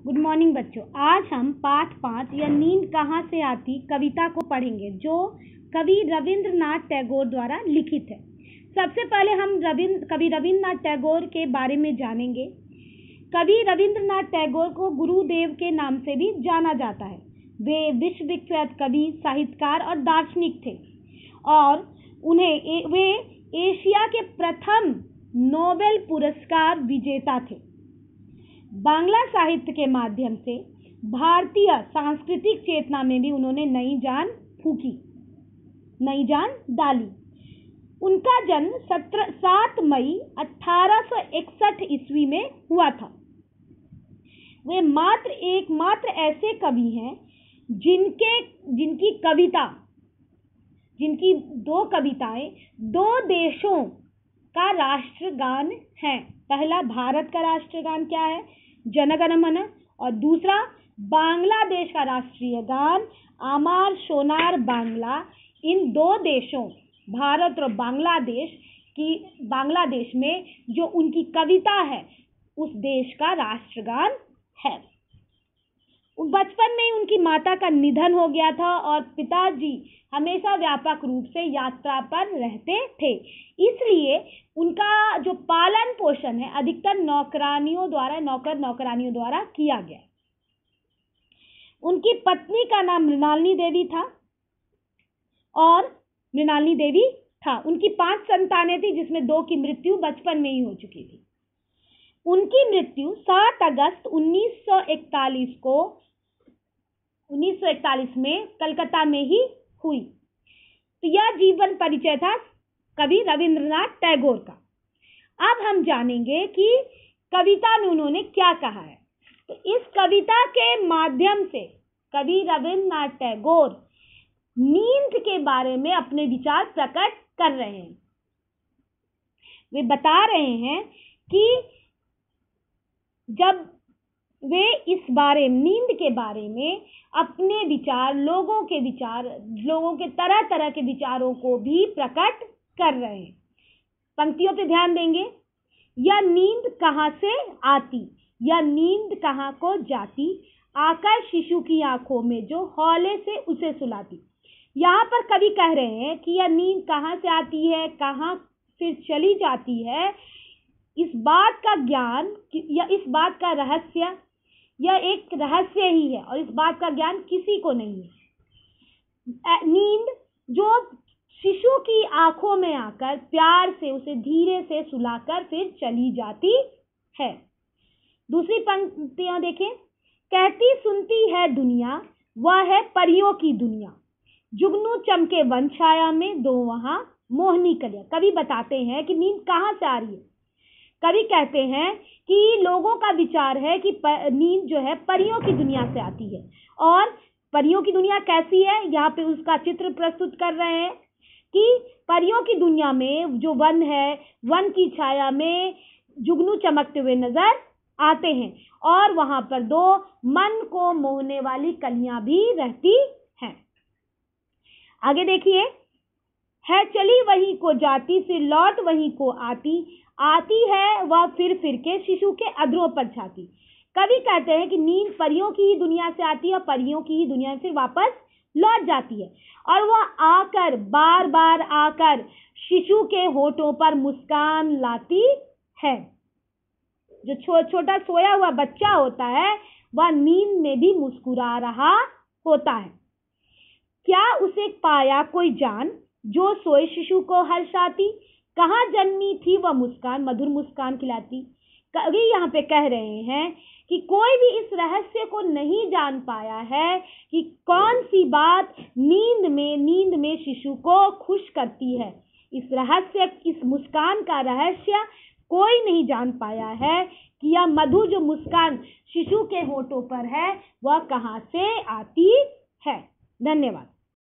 Good morning बच्चों। आज हम पाठ 5 या नींद कहाँ से आती कविता को पढ़ेंगे, जो कवि रविंद्रनाथ टैगोर द्वारा लिखित है। सबसे पहले हम कवि रविंद्रनाथ टैगोर के बारे में जानेंगे। कवि रविंद्रनाथ टैगोर को गुरुदेव के नाम से भी जाना जाता है। वे विश्वविख्यात कवि, साहित्यकार और दार्शनिक थे और वे एशिया के प्रथम नोबेल पुरस्कार विजेता थे। बांग्ला साहित्य के माध्यम से भारतीय सांस्कृतिक चेतना में भी उन्होंने नई जान फूंकी, नई जान डाली। उनका जन्म 7 मई 1861 ईस्वी में हुआ था। वे एकमात्र ऐसे कवि हैं जिनकी दो कविताएं दो देशों का राष्ट्रगान है। पहला भारत का राष्ट्रगान क्या है, जन गण मन, और दूसरा बांग्लादेश का राष्ट्रीय गान आमार सोनार बांग्ला। इन दो देशों भारत और बांग्लादेश में जो उनकी कविता है उस देश का राष्ट्रगान है। बचपन में ही उनकी माता का निधन हो गया था और पिताजी हमेशा व्यापक रूप से यात्रा पर रहते थे, इसलिए उनका जो पालन पोषण है अधिकतर नौकर नौकरानियों द्वारा किया गया। उनकी पत्नी का नाम मृणालिनी देवी था। उनकी 5 संतानें थी, जिसमें 2 की मृत्यु बचपन में ही हो चुकी थी। उनकी मृत्यु 7 अगस्त 1941 में कलकत्ता में ही हुई। तो यह जीवन परिचय था कवि रविंद्रनाथ टैगोर का। अब हम जानेंगे कि कविता में उन्होंने क्या कहा है। तो इस कविता के माध्यम से कवि रविंद्रनाथ टैगोर नींद के बारे में अपने विचार प्रकट कर रहे हैं। वे बता रहे हैं कि जब वे नींद के बारे में अपने विचार, लोगों के तरह तरह के विचारों को भी प्रकट कर रहे हैं। पंक्तियों पे ध्यान देंगे। यह नींद कहाँ से आती, यह नींद कहाँ को जाती, आकर शिशु की आंखों में जो हौले से उसे सुलाती। यहाँ पर कवि कह रहे हैं कि यह नींद कहाँ से आती है, कहाँ फिर चली जाती है, इस बात का ज्ञान या इस बात का रहस्य, यह एक रहस्य ही है और इस बात का ज्ञान किसी को नहीं है। नींद जो शिशु की आंखों में आकर प्यार से उसे धीरे से सुलाकर फिर चली जाती है। दूसरी पंक्तियां देखें। कहती सुनती है दुनिया, वह है परियों की दुनिया, जुगनू चमके वन छाया में, दो वहां मोहनी कलियां। कवि बताते हैं कि नींद कहाँ से आ रही है। कवि कहते हैं कि लोगों का विचार है कि नींद जो है परियों की दुनिया से आती है। और परियों की दुनिया कैसी है, यहाँ पे उसका चित्र प्रस्तुत कर रहे हैं कि परियों की दुनिया में जो वन है, वन की छाया में जुगनू चमकते हुए नजर आते हैं और वहां पर 2 मन को मोहने वाली कलियां भी रहती हैं। आगे देखिए। है चली वहीं को जाती, फिर लौट वहीं को आती है वह फिर के शिशु के अधरों पर छाती। कवि कहते हैं कि नींद परियों की ही दुनिया से आती है और परियों की ही दुनिया में फिर वापस लौट जाती है और वह बार बार आकर शिशु के होठों पर मुस्कान लाती है। जो छोटा सोया हुआ बच्चा होता है वह नींद में भी मुस्कुरा रहा होता है। क्या उसे पाया कोई जान, जो सोए शिशु को हर्षाती, कहाँ जन्मी थी वह मुस्कान, मधुर मुस्कान खिलाती। कवि यहाँ पे कह रहे हैं कि कोई भी इस रहस्य को नहीं जान पाया है कि कौन सी बात नींद में शिशु को खुश करती है। इस मुस्कान का रहस्य कोई नहीं जान पाया है कि यह मधुर जो मुस्कान शिशु के होठों पर है वह कहाँ से आती है। धन्यवाद।